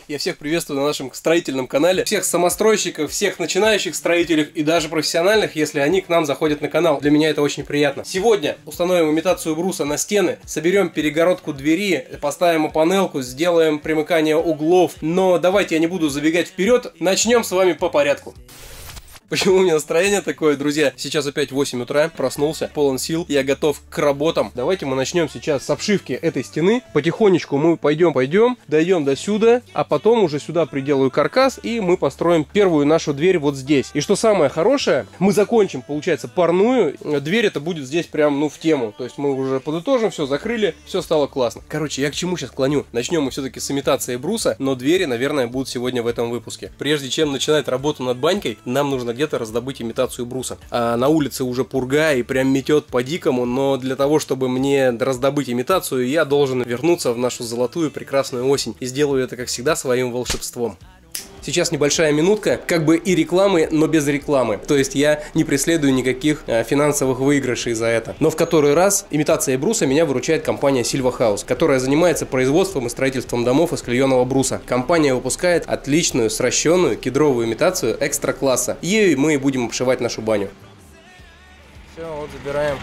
Я всех приветствую на нашем строительном канале. Всех самостройщиков, всех начинающих строителей и даже профессиональных, если они к нам заходят на канал. Для меня это очень приятно. Сегодня установим имитацию бруса на стены, соберем перегородку двери, поставим панелку, сделаем примыкание углов. Но давайте я не буду забегать вперед, начнем с вами по порядку. Почему у меня настроение такое, друзья? Сейчас опять 8 утра, проснулся, полон сил, я готов к работам. Давайте мы начнем сейчас с обшивки этой стены. Потихонечку мы пойдем, дойдем до сюда, а потом уже сюда приделаю каркас, и мы построим первую нашу дверь вот здесь. И что самое хорошее, мы закончим, получается, парную. Дверь это будет здесь прям, в тему. То есть мы уже подытожим, все закрыли, все стало классно. Короче, я к чему сейчас клоню? Начнем мы все-таки с имитации бруса, но двери, наверное, будут сегодня в этом выпуске. Прежде чем начинать работу над банькой, нам нужно где-то раздобыть имитацию бруса. А на улице уже пурга и прям метет по-дикому, но для того, чтобы мне раздобыть имитацию, я должен вернуться в нашу золотую прекрасную осень. И сделаю это, как всегда, своим волшебством. Сейчас небольшая минутка, как бы и рекламы, но без рекламы. То есть я не преследую никаких финансовых выигрышей за это. Но в который раз имитацией бруса меня выручает компания Silva House, которая занимается производством и строительством домов из клееного бруса. Компания выпускает отличную сращенную кедровую имитацию экстра-класса. Ею мы и будем обшивать нашу баню. Все, вот забираем.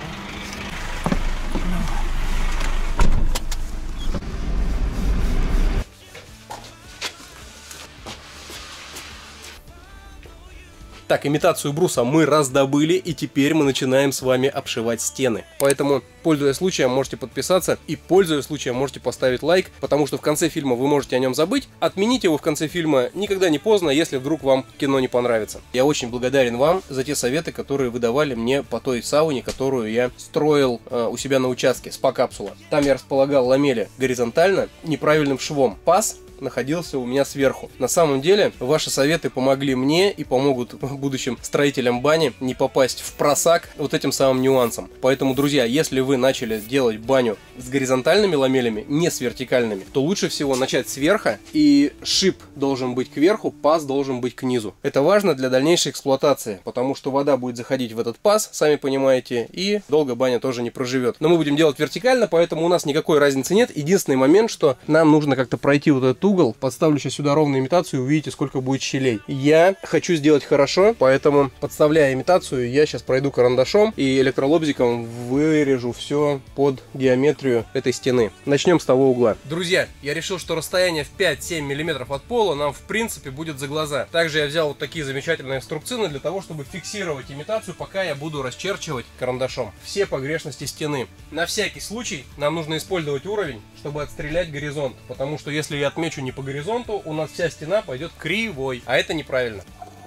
Так, имитацию бруса мы раздобыли, и теперь мы начинаем с вами обшивать стены. Поэтому, пользуясь случаем, можете подписаться, и, пользуясь случаем, можете поставить лайк, потому что в конце фильма вы можете о нем забыть. Отменить его в конце фильма никогда не поздно, если вдруг вам кино не понравится. Я очень благодарен вам за те советы, которые вы давали мне по той сауне, которую я строил у себя на участке, спа-капсула. Там я располагал ламели горизонтально, неправильным швом. Паз находился у меня сверху. На самом деле, ваши советы помогли мне и помогут будущим строителям бани не попасть в просак вот этим самым нюансом. Поэтому, друзья, если вы начали делать баню с горизонтальными ламелями, не с вертикальными, то лучше всего начать сверху, и шип должен быть кверху, паз должен быть к низу. Это важно для дальнейшей эксплуатации, потому что вода будет заходить в этот паз, сами понимаете, и долго баня тоже не проживет. Но мы будем делать вертикально, поэтому у нас никакой разницы нет. Единственный момент, что нам нужно как-то пройти вот этот угол. Подставлю сейчас сюда ровную имитацию, увидите, сколько будет щелей. Я хочу сделать хорошо, поэтому, подставляя имитацию, я сейчас пройду карандашом и электролобзиком вырежу все под геометрию этой стены. Начнем с того угла. Друзья, я решил, что расстояние в 5-7 мм от пола нам, в принципе, будет за глаза. Также я взял вот такие замечательные инструкции для того, чтобы фиксировать имитацию, пока я буду расчерчивать карандашом все погрешности стены. На всякий случай нам нужно использовать уровень, чтобы отстрелять горизонт, потому что если я отмечу не по горизонту, у нас вся стена пойдет кривой, а это неправильно.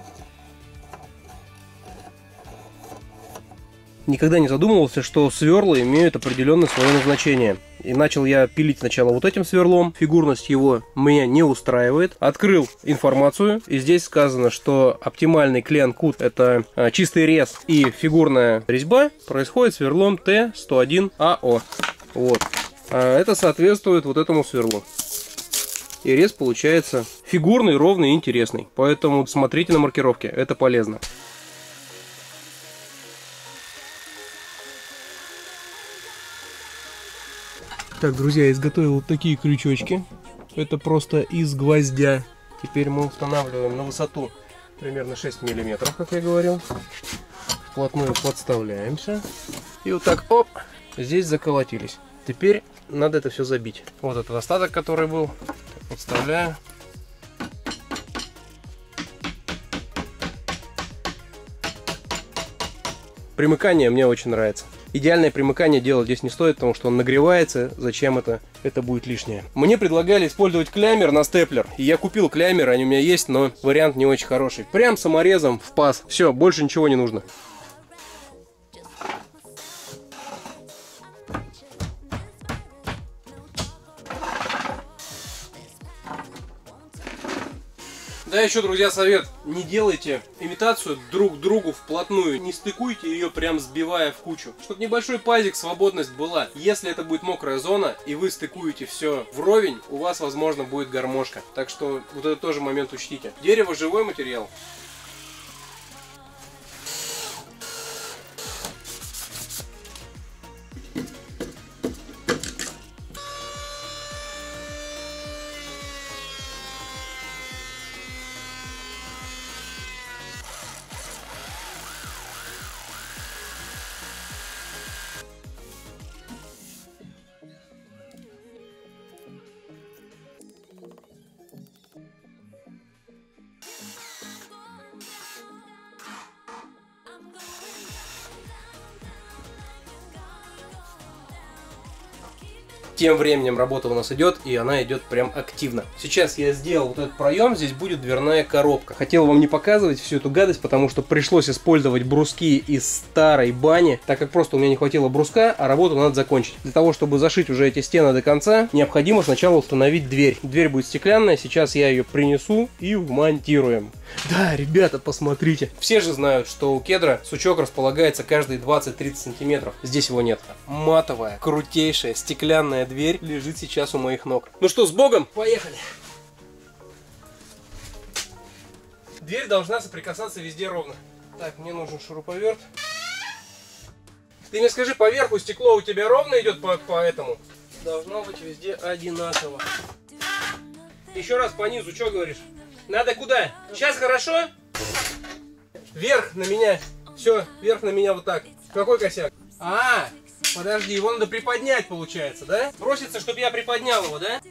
Никогда не задумывался, что сверла имеют определенное свое назначение. И начал я пилить сначала вот этим сверлом. Фигурность его меня не устраивает. Открыл информацию, и здесь сказано, что оптимальный клеен-кут — это чистый рез, и фигурная резьба происходит сверлом Т101АО. Вот. А это соответствует вот этому сверлу. И рез получается фигурный, ровный и интересный. Поэтому смотрите на маркировке, это полезно. Так, друзья, изготовил вот такие крючочки. Это просто из гвоздя. Теперь мы устанавливаем на высоту примерно 6 мм, как я говорил. Вплотную подставляемся. И вот так, оп, здесь заколотились. Теперь надо это все забить. Вот этот остаток, который был. Подставляю. Примыкание мне очень нравится. Идеальное примыкание делать здесь не стоит, потому что он нагревается. Зачем это? Это будет лишнее. Мне предлагали использовать клямер на степлер. И я купил клямер, они у меня есть, но вариант не очень хороший. Прям саморезом в паз. Все, больше ничего не нужно. Да, еще, друзья, совет: не делайте имитацию друг к другу вплотную, не стыкуйте ее прям сбивая в кучу, чтобы небольшой пазик, свободность была. Если это будет мокрая зона и вы стыкуете все вровень, у вас, возможно, будет гармошка. Так что вот это тоже момент учтите. Дерево — живой материал. Тем временем работа у нас идет, и она идет прям активно. Сейчас я сделал вот этот проем, здесь будет дверная коробка. Хотел вам не показывать всю эту гадость, потому что пришлось использовать бруски из старой бани, так как просто у меня не хватило бруска, а работу надо закончить. Для того, чтобы зашить уже эти стены до конца, необходимо сначала установить дверь. Дверь будет стеклянная, сейчас я ее принесу и вмонтируем. Да, ребята, посмотрите. Все же знают, что у кедра сучок располагается каждые 20-30 сантиметров. Здесь его нет. Матовая, крутейшая, стеклянная дверь лежит сейчас у моих ног. Ну что, с Богом? Поехали! Дверь должна соприкасаться везде ровно. Так, мне нужен шуруповерт. Ты мне скажи, по верху стекло у тебя ровно идет по этому? Должно быть везде одинаково. Еще раз по низу, что говоришь? Надо куда? Сейчас хорошо? Вверх на меня. Все, вверх на меня вот так. Какой косяк? А, подожди, его надо приподнять, получается, да? Просится, чтобы я приподнял его, да?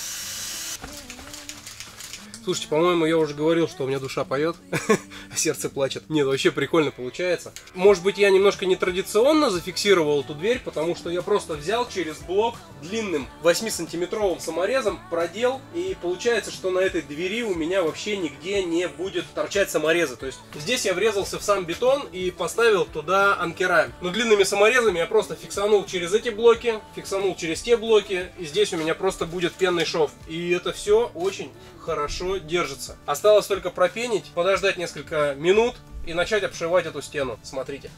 Слушайте, по-моему, я уже говорил, что у меня душа поет, а сердце плачет. Нет, вообще прикольно получается. Может быть, я немножко нетрадиционно зафиксировал эту дверь, потому что я просто взял через блок длинным 8-сантиметровым саморезом, продел, и получается, что на этой двери у меня вообще нигде не будет торчать саморезы. То есть здесь я врезался в сам бетон и поставил туда анкера. Но длинными саморезами я просто фиксанул через эти блоки, фиксанул через те блоки, и здесь у меня просто будет пенный шов. И это все очень хорошо держится. Осталось только пропенить, подождать несколько минут и начать обшивать эту стену. Смотрите.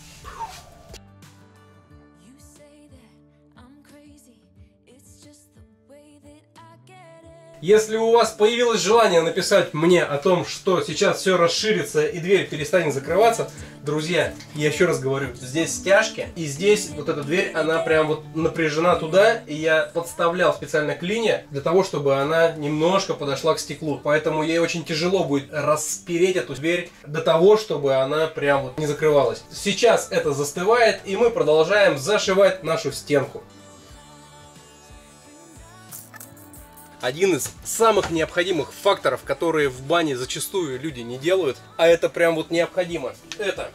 Если у вас появилось желание написать мне о том, что сейчас все расширится и дверь перестанет закрываться, друзья, я еще раз говорю, здесь стяжки, и здесь вот эта дверь, она прям вот напряжена туда, и я подставлял специально клинья для того, чтобы она немножко подошла к стеклу. Поэтому ей очень тяжело будет распереть эту дверь до того, чтобы она прям вот не закрывалась. Сейчас это застывает, и мы продолжаем зашивать нашу стенку. Один из самых необходимых факторов, которые в бане зачастую люди не делают, а это прям вот необходимо, это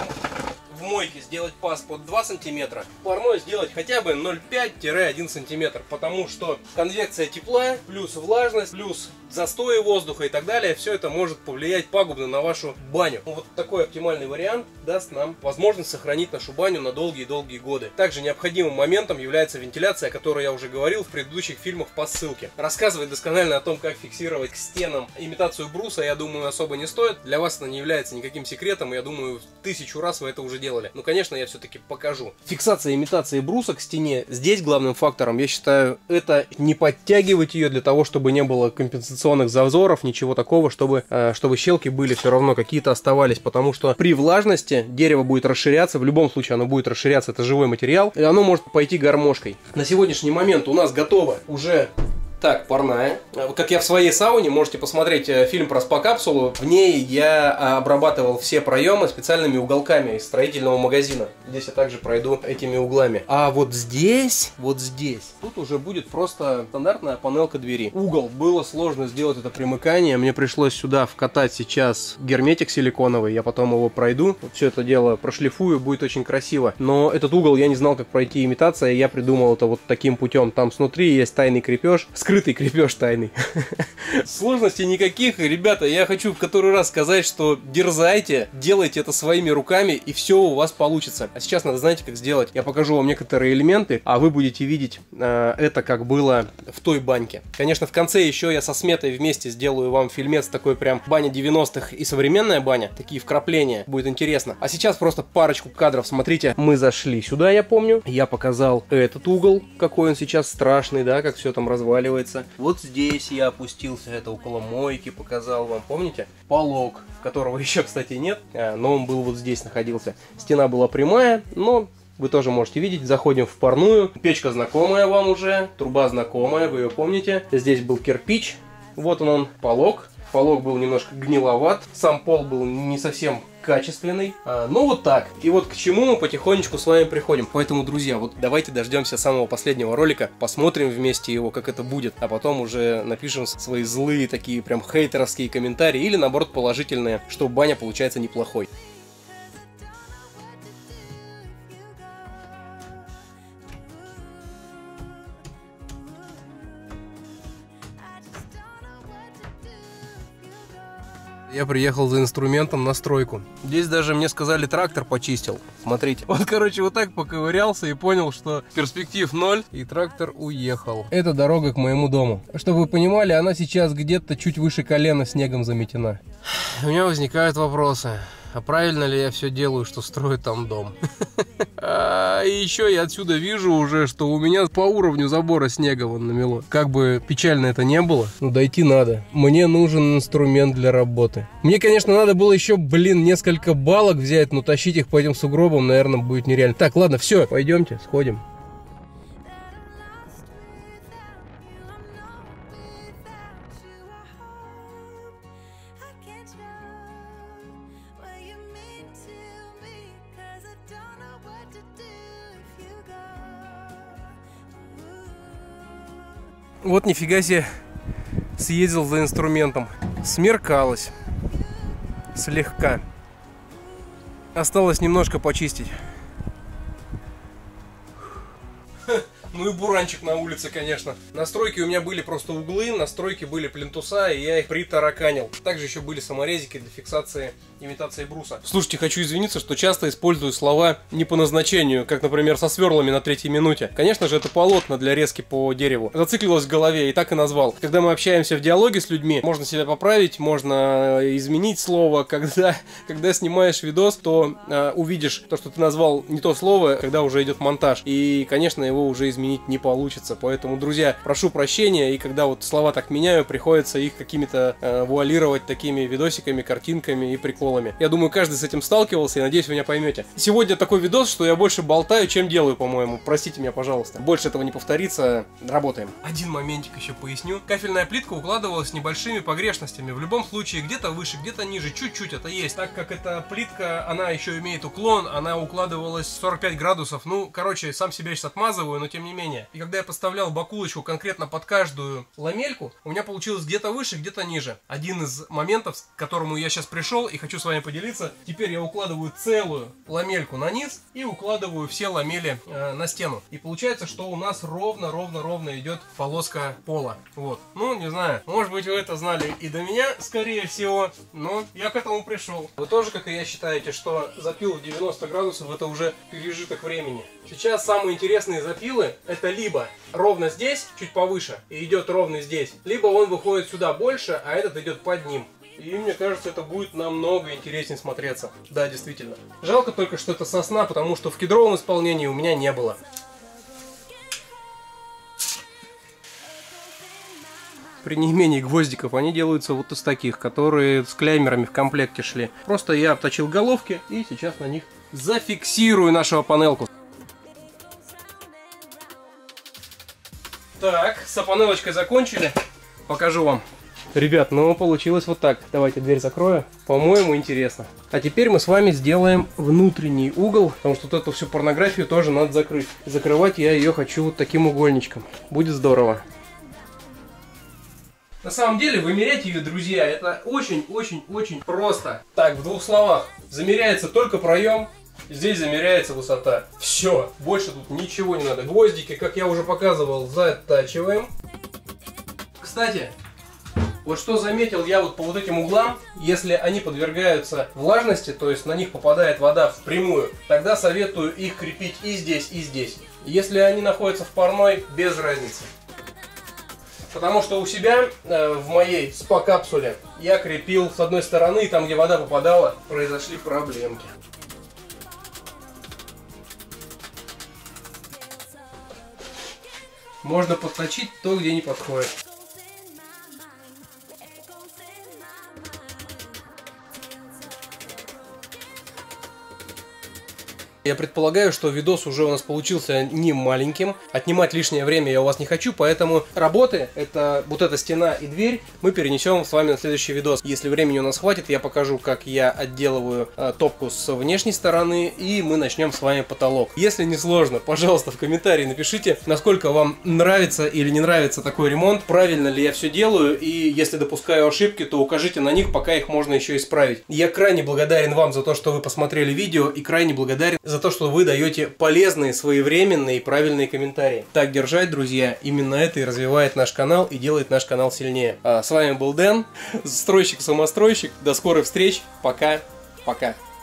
в мойке сделать паз под 2 сантиметра, в парной сделать хотя бы 0,5-1 сантиметр, потому что конвекция тепла, плюс влажность, плюс застои воздуха и так далее, все это может повлиять пагубно на вашу баню. Вот такой оптимальный вариант даст нам возможность сохранить нашу баню на долгие-долгие годы. Также необходимым моментом является вентиляция, о которой я уже говорил в предыдущих фильмах по ссылке. Рассказывать досконально о том, как фиксировать к стенам имитацию бруса, я думаю, особо не стоит. Для вас это не является никаким секретом, и я думаю, 1000 раз вы это уже делали. Но, конечно, я все-таки покажу. Фиксация имитации бруса к стене. Здесь главным фактором, я считаю, это не подтягивать ее для того, чтобы не было компенсационных зазоров, ничего такого, чтобы щелки были все равно какие-то оставались, потому что при влажности дерево будет расширяться, в любом случае оно будет расширяться, это живой материал, и оно может пойти гармошкой. На сегодняшний момент у нас готово уже так, парная. Как я в своей сауне, можете посмотреть фильм про спа-капсулу. В ней я обрабатывал все проемы специальными уголками из строительного магазина. Здесь я также пройду этими углами. А вот здесь, тут уже будет просто стандартная панелка двери. Угол. Было сложно сделать это примыкание. Мне пришлось сюда вкатать сейчас герметик силиконовый. Я потом его пройду. Вот все это дело прошлифую, будет очень красиво. Но этот угол я не знал, как пройти имитация. Я придумал это вот таким путем. Там снутри есть тайный крепеж. Скрытый крепеж тайный. Сложностей никаких. Ребята, я хочу в который раз сказать, что дерзайте, делайте это своими руками, и все у вас получится. А сейчас надо, знаете, как сделать? Я покажу вам некоторые элементы, а вы будете видеть это, как было в той баньке. Конечно, в конце еще я со Сметой вместе сделаю вам фильмец такой прям баня 90-х и современная баня. Такие вкрапления. Будет интересно. А сейчас просто парочку кадров. Смотрите, мы зашли сюда, я помню. Я показал этот угол, какой он сейчас страшный, да, как все там разваливается. Вот здесь я опустился, это около мойки, показал вам, помните? Полог, которого еще, кстати, нет, но он был вот здесь находился. Стена была прямая, но вы тоже можете видеть. Заходим в парную. Печка знакомая вам уже, труба знакомая, вы ее помните. Здесь был кирпич, вот он, полог. Полог был немножко гниловат, сам пол был не совсем качественный. Ну вот так. И вот к чему мы потихонечку с вами приходим. Поэтому, друзья, вот давайте дождемся самого последнего ролика, посмотрим вместе его, как это будет, а потом уже напишем свои злые такие прям хейтеровские комментарии или наоборот положительные, что баня получается неплохой. Я приехал за инструментом на стройку. Здесь даже мне сказали, трактор почистил. Смотрите. Вот, короче, вот так поковырялся и понял, что перспектив 0, и трактор уехал. Это дорога к моему дому. Чтобы вы понимали, она сейчас где-то чуть выше колена снегом заметена. У меня возникают вопросы. А правильно ли я все делаю, что строю там дом? И еще я отсюда вижу уже, что у меня по уровню забора снега вон намело. Как бы печально это не было, но дойти надо. Мне нужен инструмент для работы. Мне, конечно, надо было еще, несколько балок взять, но тащить их по этим сугробам, наверное, будет нереально. Так, ладно, все, пойдемте, сходим. Вот нифига себе, съездил за инструментом. Смеркалось. Слегка. Осталось немножко почистить. Ну и буранчик на улице, конечно. Настройки у меня были просто углы, настройки были плинтуса, и я их притараканил. Также еще были саморезики для фиксации имитации бруса. Слушайте, хочу извиниться, что часто использую слова не по назначению, как, например, со сверлами на 3-й минуте. Конечно же, это полотна для резки по дереву. Зациклилось в голове и так и назвал. Когда мы общаемся в диалоге с людьми, можно себя поправить, можно изменить слово. Когда снимаешь видос, то увидишь то, что ты назвал не то слово, когда уже идет монтаж. И, конечно, его уже изменить не получится. Поэтому, друзья, прошу прощения. И когда вот слова так меняю, приходится их какими-то вуалировать такими видосиками, картинками и приколами. Я думаю, каждый с этим сталкивался, и надеюсь, вы меня поймете. Сегодня такой видос, что я больше болтаю, чем делаю, по-моему. Простите меня, пожалуйста. Больше этого не повторится. Работаем. Один моментик еще поясню. Кафельная плитка укладывалась с небольшими погрешностями. В любом случае, где-то выше, где-то ниже, чуть-чуть это есть. Так как эта плитка, она еще имеет уклон, она укладывалась 45 градусов. Ну, короче, сам себя сейчас отмазываю, но тем не менее. И когда я подставлял бакулочку конкретно под каждую ламельку, у меня получилось где-то выше, где-то ниже. Один из моментов, к которому я сейчас пришел и хочу с вами поделиться. Теперь я укладываю целую ламельку на низ и укладываю все ламели на стену. И получается, что у нас ровно идет полоска пола. Вот. Ну, не знаю. Может быть, вы это знали и до меня, скорее всего. Но я к этому пришел. Вы тоже, как и я, считаете, что запил в 90 градусов это уже пережиток времени. Сейчас самые интересные запилы это либо ровно здесь, чуть повыше, и идет ровно здесь, либо он выходит сюда больше, а этот идет под ним. И мне кажется, это будет намного интереснее смотреться. Да, действительно. Жалко только, что это сосна, потому что в кедровом исполнении у меня не было. При неимении гвоздиков они делаются вот из таких, которые с клеймерами в комплекте шли. Просто я обточил головки и сейчас на них зафиксирую нашу панелку. Так, с панелочкой закончили. Покажу вам. Ребят, ну получилось вот так. Давайте дверь закрою. По-моему, интересно. А теперь мы с вами сделаем внутренний угол, потому что вот эту всю порнографию тоже надо закрыть. Закрывать я ее хочу вот таким угольничком. Будет здорово. На самом деле, вымерять ее, друзья, это очень-очень-очень просто. Так, в двух словах. Замеряется только проем. Здесь замеряется высота. Все, больше тут ничего не надо. Гвоздики, как я уже показывал, затачиваем. Кстати, вот что заметил я вот по вот этим углам, если они подвергаются влажности, то есть на них попадает вода впрямую, тогда советую их крепить и здесь, и здесь. Если они находятся в парной, без разницы. Потому что у себя, в моей спа-капсуле, я крепил с одной стороны, и там, где вода попадала, произошли проблемки. Можно подточить то, где не подходит. Я предполагаю, что видос уже у нас получился не маленьким. Отнимать лишнее время я у вас не хочу, поэтому работы, это вот эта стена и дверь, мы перенесем с вами на следующий видос. Если времени у нас хватит, я покажу, как я отделываю топку с внешней стороны, и мы начнем с вами потолок. Если не сложно, пожалуйста, в комментарии напишите, насколько вам нравится или не нравится такой ремонт, правильно ли я все делаю, и если допускаю ошибки, то укажите на них, пока их можно еще исправить. Я крайне благодарен вам за то, что вы посмотрели видео, и крайне благодарен за за то, что вы даете полезные, своевременные и правильные комментарии. Так держать, друзья, именно это и развивает наш канал и делает наш канал сильнее. С вами был Дэн, стройщик-самостройщик. До скорых встреч. Пока. Пока.